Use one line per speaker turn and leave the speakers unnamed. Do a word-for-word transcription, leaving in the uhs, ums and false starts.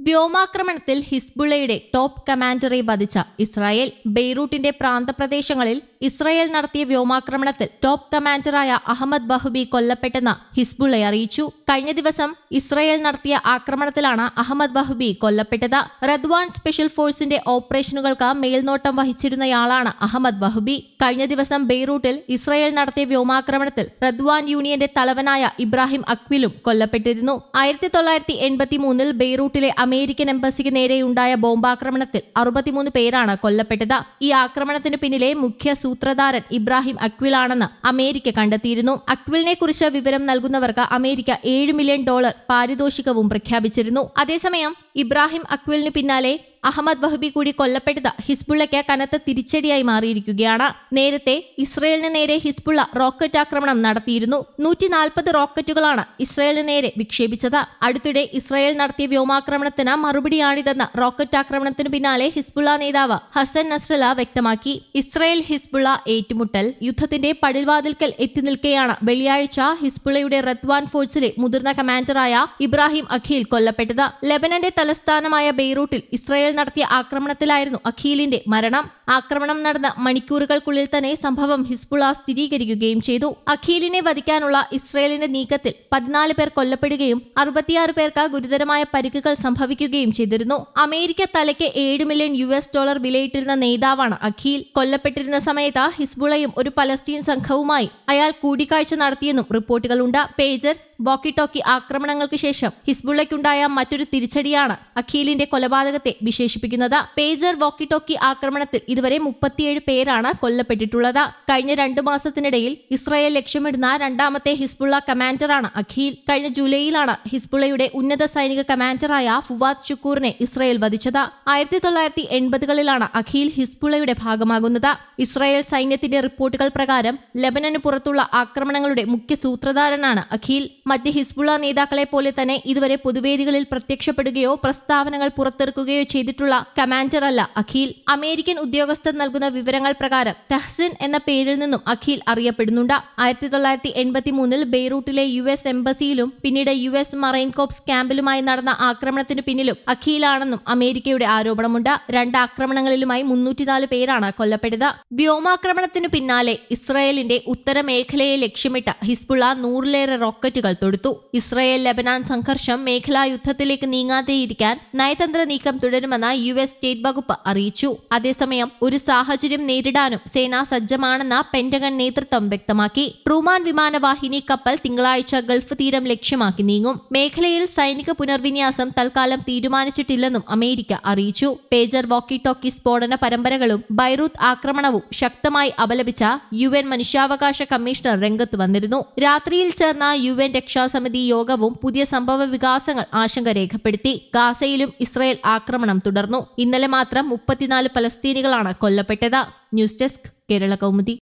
വ്യോമാക്രമണത്തിൽ ഹിസ്ബുള്ളയുടെ ടോപ്പ് കമാൻഡറെ വധിച്ച ഇസ്രായേൽ. ബെയ്റൂട്ടിന്റെ പ്രാന്തപ്രദേശങ്ങളിൽ ഇസ്രായേൽ നടത്തിയ വ്യോമാക്രമണത്തിൽ ടോപ്പ് കമാൻഡറായ അഹമ്മദ് വഹബി കൊല്ലപ്പെട്ടെന്ന് ഹിസ്ബുള്ള അറിയിച്ചു. കഴിഞ്ഞ ദിവസം ഇസ്രായേൽ നടത്തിയ ആക്രമണത്തിലാണ് അഹമ്മദ് വഹബി കൊല്ലപ്പെട്ടത്. റദ്വാൻ സ്പെഷ്യൽ ഫോഴ്സിന്റെ ഓപ്പറേഷനുകൾക്ക് മേൽനോട്ടം വഹിച്ചിരുന്നയാളാണ് അഹമ്മദ് വഹബി. കഴിഞ്ഞ ദിവസം ബെയ്റൂട്ടിൽ ഇസ്രായേൽ നടത്തിയ വ്യോമാക്രമണത്തിൽ റദ്വാൻ യൂണിയന്റെ തലവനായ ഇബ്രാഹിം അക്വിലും കൊല്ലപ്പെട്ടിരുന്നു. ആയിരത്തി തൊള്ളായിരത്തി എൺപത്തി മൂന്നിൽ ബെയ്റൂട്ടിലെ അമേരിക്കൻ എംബസിക്ക് നേരെയുണ്ടായ ബോംബാക്രമണത്തിൽ അറുപത്തിമൂന്ന് പേരാണ് കൊല്ലപ്പെട്ടത്. ഈ ആക്രമണത്തിന് പിന്നിലെ മുഖ്യ സൂത്രധാരൻ ഇബ്രാഹിം അക്വിലാണെന്ന് അമേരിക്ക കണ്ടെത്തിയിരുന്നു. അക്വിലിനെ കുറിച്ച് വിവരം നൽകുന്നവർക്ക് അമേരിക്ക ഏഴ് മില്യൺ ഡോളർ പാരിതോഷികവും പ്രഖ്യാപിച്ചിരുന്നു. അതേസമയം ഇബ്രാഹിം അക്വിലിന് പിന്നാലെ അഹമ്മദ് വഹബി കൂടി കൊല്ലപ്പെട്ടത് ഹിസ്ബുള്ളയ്ക്ക് കനത്ത തിരിച്ചടിയായി മാറിയിരിക്കുകയാണ്. നേരത്തെ ഇസ്രയേലിന് നേരെ ഹിസ്ബുള്ള റോക്കറ്റ് ആക്രമണം നടത്തിയിരുന്നു. നൂറ്റി നാൽപ്പത് റോക്കറ്റുകളാണ് ഇസ്രയേലിന് നേരെ വിക്ഷേപിച്ചത്. അടുത്തിടെ ഇസ്രയേൽ നടത്തിയ വ്യോമാക്രമണത്തിന് മറുപടിയാണിതെന്ന് റോക്കറ്റ് ആക്രമണത്തിന് പിന്നാലെ ഹിസ്ബുള്ള നേതാവ് ഹസൻ നസ്രല്ല വ്യക്തമാക്കി. ഇസ്രയേൽ ഹിസ്ബുള്ള ഏറ്റുമുട്ടൽ യുദ്ധത്തിന്റെ പടിൽവാതിൽക്കൽ എത്തി നിൽക്കെയാണ് വെള്ളിയാഴ്ച ഹിസ്ബുള്ളയുടെ റദ്വാൻ ഫോഴ്സിലെ മുതിർന്ന കമാൻഡറായ ഇബ്രാഹിം അഖീൽ കൊല്ലപ്പെട്ടത്. ലെബനന്റെ തലസ്ഥാനമായ ബെയ്റൂട്ടിൽ ഇസ്രയേൽ നടത്തിയ ആക്രമണത്തിലായിരുന്നു അഖീലിന്റെ മരണം. ആക്രമണം നടന്ന മണിക്കൂറുകൾക്കുള്ളിൽ തന്നെ സംഭവം ഹിസ്ബുള്ള സ്ഥിരീകരിക്കുകയും ചെയ്തു. അഖീലിനെ വധിക്കാനുള്ള ഇസ്രയേലിന്റെ നീക്കത്തിൽ പതിനാല് പേർ കൊല്ലപ്പെടുകയും അറുപത്തിയാറ് പേർക്ക് ഗുരുതരമായ പരിക്കുകൾ സംഭവിക്കുകയും ചെയ്തിരുന്നു. അമേരിക്ക തലയ്ക്ക് ഏഴ് മില്യൺ യു എസ് ഡോളർ വിലയിട്ടിരുന്ന നേതാവാണ് അഖീൽ. കൊല്ലപ്പെട്ടിരുന്ന സമയത്ത് ഹിസ്ബുള്ളയും ഒരു പലസ്തീൻ സംഘവുമായി അയാൾ കൂടിക്കാഴ്ച നടത്തിയെന്നും റിപ്പോർട്ടുകളുണ്ട്. പേജർ വോക്കി ടോക്കി ആക്രമണങ്ങൾക്ക് ശേഷം ഹിസ്ബുള്ളയ്ക്കുണ്ടായ മറ്റൊരു തിരിച്ചടിയാണ് അഖീലിന്റെ കൊലപാതകത്തെ വിശേഷിപ്പിക്കുന്നത്. പേജർ വോക്കി ടോക്കി ആക്രമണത്തിൽ ഇതുവരെ മുപ്പത്തിയേഴ് പേരാണ് കൊല്ലപ്പെട്ടിട്ടുള്ളത്. കഴിഞ്ഞ രണ്ടു മാസത്തിനിടയിൽ ഇസ്രായേൽ ലക്ഷ്യമിടുന്ന രണ്ടാമത്തെ ഹിസ്ബുള്ള കമാൻഡറാണ് അഖീൽ. കഴിഞ്ഞ ജൂലൈയിലാണ് ഹിസ്ബുള്ളയുടെ ഉന്നത സൈനിക കമാൻഡറായ ഫുവാദ് ഷുക്കൂറിനെ ഇസ്രായേൽ വധിച്ചത്. ആയിരത്തി തൊള്ളായിരത്തി എൺപതുകളിലാണ് അഖീൽ ഹിസ്ബുള്ളയുടെ ഭാഗമാകുന്നത്. ഇസ്രായേൽ സൈന്യത്തിന്റെ റിപ്പോർട്ടുകൾ പ്രകാരം ലെബനന് പുറത്തുള്ള ആക്രമണങ്ങളുടെ മുഖ്യ സൂത്രധാരനാണ് അഖീൽ. മറ്റ് ഹിസ്ബുള്ള നേതാക്കളെ പോലെ തന്നെ ഇതുവരെ പൊതുവേദികളിൽ പ്രത്യക്ഷപ്പെടുകയോ പ്രസ്താവനകൾ പുറത്തിറക്കുകയോ ചെയ്തിട്ടുള്ള കമാൻഡർ അല്ല അഖീൽ. അമേരിക്കൻ ഉദ്യോഗസ്ഥർ നൽകുന്ന വിവരങ്ങൾ പ്രകാരം തഹ്സിൻ എന്ന പേരിൽ നിന്നും അഖീൽ അറിയപ്പെടുന്നുണ്ട്. ആയിരത്തി തൊള്ളായിരത്തി എൺപത്തി മൂന്നിൽ ബെയ്റൂട്ടിലെ യു എസ് എംബസിയിലും പിന്നീട് യു എസ് മറൈൻ കോപ്സ് ക്യാമ്പിലുമായി നടന്ന ആക്രമണത്തിന് പിന്നിലും അഖീലാണെന്നും അമേരിക്കയുടെ ആരോപണമുണ്ട്. രണ്ട് ആക്രമണങ്ങളിലുമായി മുന്നൂറ്റിനാല് പേരാണ് കൊല്ലപ്പെട്ടത്. വ്യോമാക്രമണത്തിനു പിന്നാലെ ഇസ്രായേലിന്റെ ഉത്തരമേഖലയെ ലക്ഷ്യമിട്ട് ഹിസ്ബുള്ള നൂറിലേറെ റോക്കറ്റുകൾ തൊടുത്തു. ഇസ്രായേൽ ലെബനാൻ സംഘർഷം മേഖലാ യുദ്ധത്തിലേക്ക് നീങ്ങാതെയിരിക്കാൻ നയതന്ത്ര നീക്കം തുടരുമെന്ന് യു എസ് സ്റ്റേറ്റ് വകുപ്പ് അറിയിച്ചു. അതേസമയം ഒരു സാഹചര്യം നേരിടാനും സേന സജ്ജമാണെന്ന് പെന്റഗൺ നേതൃത്വം വ്യക്തമാക്കി. ട്രൂമാൻ വിമാനവാഹിനി കപ്പൽ തിങ്കളാഴ്ച ഗൾഫ് തീരം ലക്ഷ്യമാക്കി നീങ്ങും. മേഖലയിൽ സൈനിക പുനർവിന്യാസം തൽക്കാലം തീരുമാനിച്ചിട്ടില്ലെന്നും അമേരിക്ക അറിയിച്ചു. പേജർ വോക്കി ടോക്കി സ്ഫോടന പരമ്പരകളും ബൈറൂത്ത് ആക്രമണവും ശക്തമായി അപലപിച്ച യു എൻ മനുഷ്യാവകാശ കമ്മീഷണർ രംഗത്ത് വന്നിരുന്നു. രാത്രിയിൽ ചേർന്ന യു എൻ രക്ഷാസമിതി യോഗവും പുതിയ സംഭവ വികാസങ്ങൾ ആശങ്ക രേഖപ്പെടുത്തി. ഗാസയിലും ഇസ്രായേൽ ആക്രമണം തുടർന്നു. ഇന്നലെ മാത്രം മുപ്പത്തിനാല് പലസ്തീനികളാണ് കൊല്ലപ്പെട്ടത്. News desk Kerala Kaumudi.